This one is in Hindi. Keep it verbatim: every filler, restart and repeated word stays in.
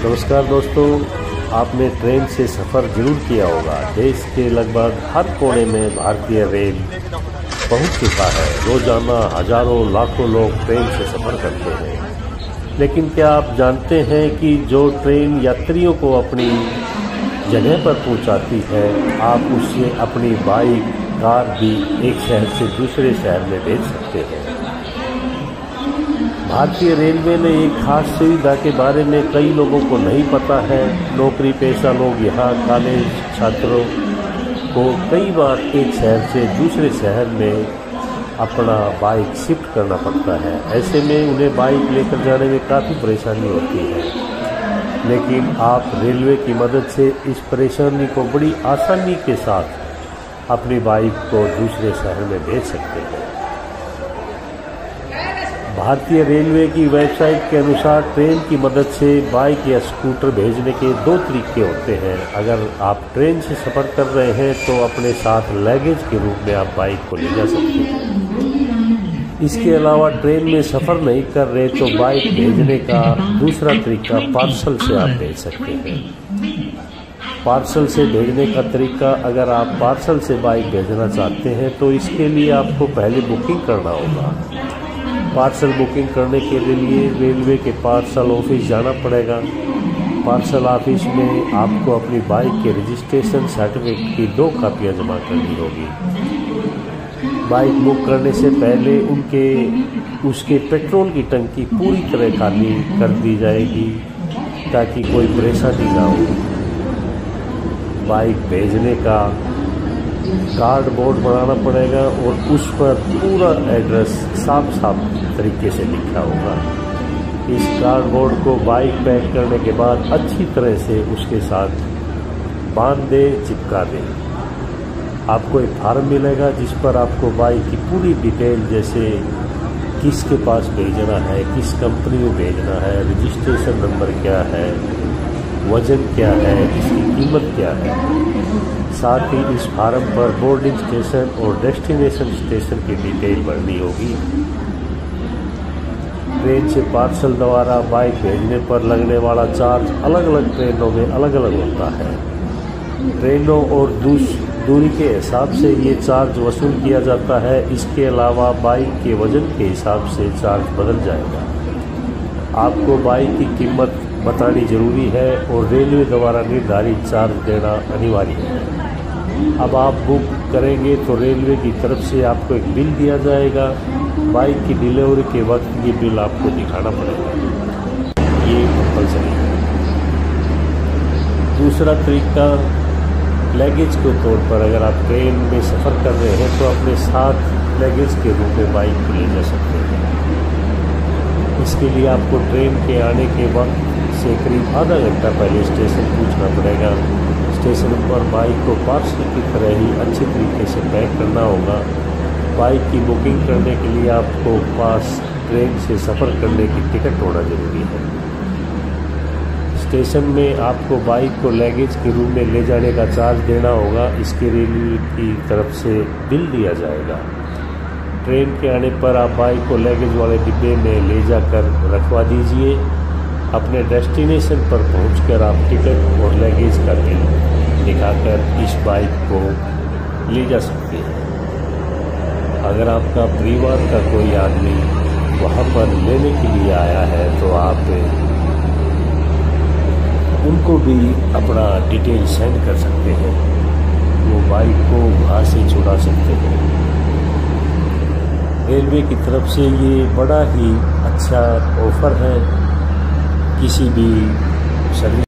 नमस्कार दोस्तों, आपने ट्रेन से सफ़र जरूर किया होगा। देश के लगभग हर कोने में भारतीय रेल पहुंच चुका है। रोजाना हजारों लाखों लोग ट्रेन से सफ़र करते हैं। लेकिन क्या आप जानते हैं कि जो ट्रेन यात्रियों को अपनी जगह पर पहुंचाती है, आप उससे अपनी बाइक, कार भी एक शहर से दूसरे शहर में भेज सकते हैं। भारतीय रेलवे ने एक खास सुविधा के बारे में कई लोगों को नहीं पता है। नौकरी पेशा लोग यहाँ कॉलेज छात्रों को कई बार एक शहर से दूसरे शहर में अपना बाइक शिफ्ट करना पड़ता है। ऐसे में उन्हें बाइक लेकर जाने में काफ़ी परेशानी होती है, लेकिन आप रेलवे की मदद से इस परेशानी को बड़ी आसानी के साथ अपनी बाइक को दूसरे शहर में भेज सकते हैं। भारतीय रेलवे की वेबसाइट के अनुसार ट्रेन की मदद से बाइक या स्कूटर भेजने के दो तरीके होते हैं। अगर आप ट्रेन से सफ़र कर रहे हैं तो अपने साथ लगेज के रूप में आप बाइक को ले जा सकते हैं। इसके अलावा ट्रेन में सफ़र नहीं कर रहे तो बाइक भेजने का दूसरा तरीका पार्सल से आप भेज सकते हैं। पार्सल से भेजने का तरीका, अगर आप पार्सल से बाइक भेजना चाहते हैं तो इसके लिए आपको पहले बुकिंग करना होगा। पार्सल बुकिंग करने के लिए रेलवे के पार्सल ऑफिस जाना पड़ेगा। पार्सल ऑफिस में आपको अपनी बाइक के रजिस्ट्रेशन सर्टिफिकेट की दो कापियाँ जमा करनी होगी। बाइक बुक करने से पहले उनके उसके पेट्रोल की टंकी पूरी तरह खाली कर दी जाएगी ताकि कोई परेशानी ना हो। बाइक भेजने का कार्ड बोर्ड बनाना पड़ेगा और उस पर पूरा एड्रेस साफ साफ तरीके से लिखा होगा। इस कार्ड बोर्ड को बाइक पैक करने के बाद अच्छी तरह से उसके साथ बांध दे, चिपका दे। आपको एक फार्म मिलेगा जिस पर आपको बाइक की पूरी डिटेल, जैसे किसके पास भेजना है, किस कंपनी में भेजना है, रजिस्ट्रेशन नंबर क्या है, वजन क्या है, इसकी कीमत क्या है। साथ ही इस फार्म पर बोर्डिंग स्टेशन और डेस्टिनेशन स्टेशन की डिटेल भरनी होगी। ट्रेन से पार्सल द्वारा बाइक भेजने पर लगने वाला चार्ज अलग अलग ट्रेनों में अलग अलग होता है। ट्रेनों और दूरी के हिसाब से ये चार्ज वसूल किया जाता है। इसके अलावा बाइक के वजन के हिसाब से चार्ज बदल जाएगा। आपको बाइक की कीमत बतानी जरूरी है और रेलवे द्वारा निर्धारित चार्ज देना अनिवार्य है। अब आप बुक करेंगे तो रेलवे की तरफ से आपको एक बिल दिया जाएगा। बाइक की डिलीवरी के वक्त ये बिल आपको दिखाना पड़ेगा, ये कंपल्सरी है। दूसरा तरीका, लगेज के तौर पर अगर आप ट्रेन में सफ़र कर रहे हैं तो अपने साथ लगेज के रूप में बाइक को ले जा सकते हैं। इसके लिए आपको ट्रेन के आने के वक्त से करीब आधा घंटा पहले स्टेशन पहुंचना पड़ेगा। स्टेशन पर बाइक को पार्सल की तरह ही अच्छे तरीके से पैक करना होगा। बाइक की बुकिंग करने के लिए आपको पास ट्रेन से सफ़र करने की टिकट होना जरूरी है। स्टेशन में आपको बाइक को लगेज के रूप में ले जाने का चार्ज देना होगा। इसके रेलवे की तरफ से बिल दिया जाएगा। ट्रेन के आने पर आप बाइक को लगेज वाले डिब्बे में ले जाकर रखवा दीजिए। अपने डेस्टिनेशन पर पहुंचकर आप टिकट और लगेज का बिल दिखाकर इस बाइक को ले जा सकते हैं। अगर आपका परिवार का कोई आदमी वहां पर लेने के लिए आया है तो आप उनको भी अपना डिटेल सेंड कर सकते हैं। वो बाइक को वहाँ से छुड़ा सकते हैं। रेलवे की तरफ से ये बड़ा ही अच्छा ऑफर है। किसी भी सर्विस